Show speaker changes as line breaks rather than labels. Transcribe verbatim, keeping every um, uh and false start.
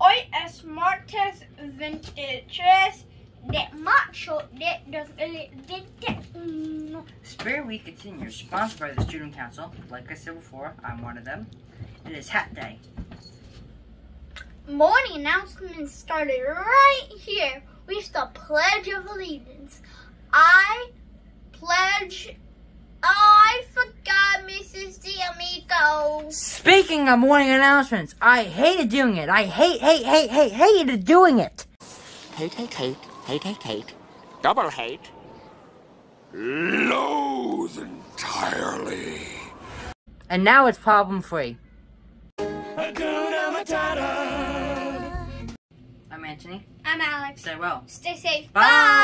Hoy es martes veintitrés de marzo de dos mil veintiuno.
Spirit Week continues, sponsored by the Student Council. Like I said before, I'm one of them. It is Hat Day.
Morning announcements started right here with the Pledge of Allegiance. I pledge... Oh, I forgot, Missus D'Amico.
Speaking of morning announcements, I hated doing it. I hate, hate, hate, hate, hated doing it.
Hate, hate, hate, hate, hate, hate. Double hate. Loathe entirely.
And now it's problem free.
Hakuna Matata.
I'm Anthony.
I'm Alex.
Stay well.
Stay safe.
Bye.